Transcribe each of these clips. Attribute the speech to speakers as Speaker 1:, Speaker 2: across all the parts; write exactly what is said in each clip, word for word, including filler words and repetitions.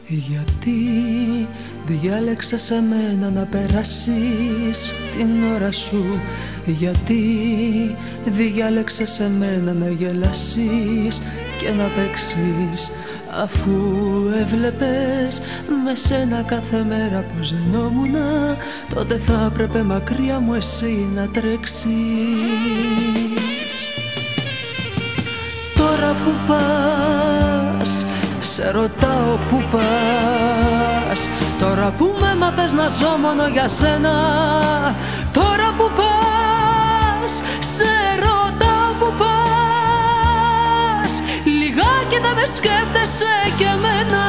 Speaker 1: Γιατί διάλεξες εμένα να περάσεις την ώρα σου? Γιατί διάλεξες εμένα να γελάσεις και να παίξεις, αφού έβλεπες με σένα κάθε μέρα πως δενόμουνα? Τότε θα έπρεπε μακριά μου εσύ να τρέξεις. Τώρα που πας, σε ρωτάω που πας. Τώρα που με μάθες να ζω μόνο για σένα. Τώρα που πας, σε ρωτάω που πας. Λιγάκι δεν με σκέφτεσαι κι εμένα.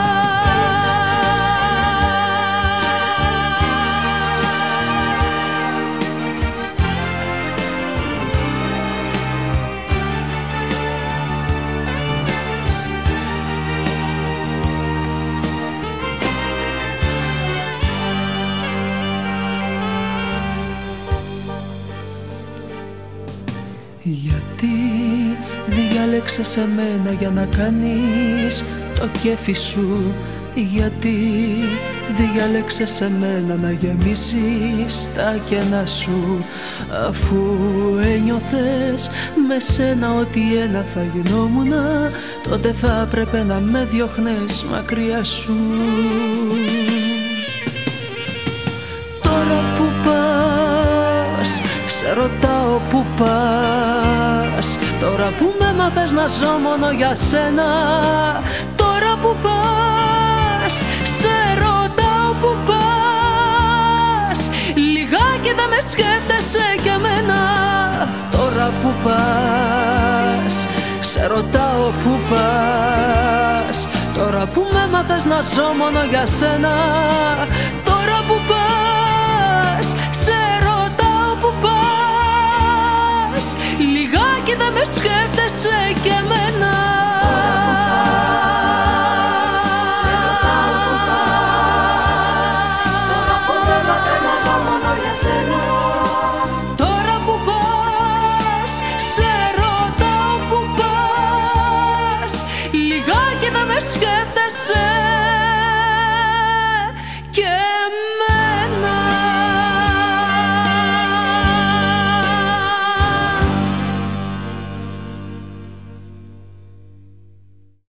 Speaker 1: Γιατί διάλεξες εμένα για να κάνεις το κέφι σου? Γιατί διάλεξες εμένα να γεμίσεις τα κενά σου, αφού ένιωθες με σένα ότι ένα θα γινόμουνα? Τότε θα έπρεπε να με διώχνες μακριά σου. Τώρα που πας, σε ρωτάω που πας. Τώρα που με μάθες να ζω μόνο για σένα. Τώρα που πας, σε ρωτάω που πας. Λιγάκι δεν με σκέφτεσαι κι εμένα. Τώρα που πας, σε ρωτάω που πας. Τώρα που με μάθες να ζω μόνο για σένα. Τώρα που πας, σε ρωτάω που πας. Λιγάκι δεν με σκέφτεσαι κι εμένα.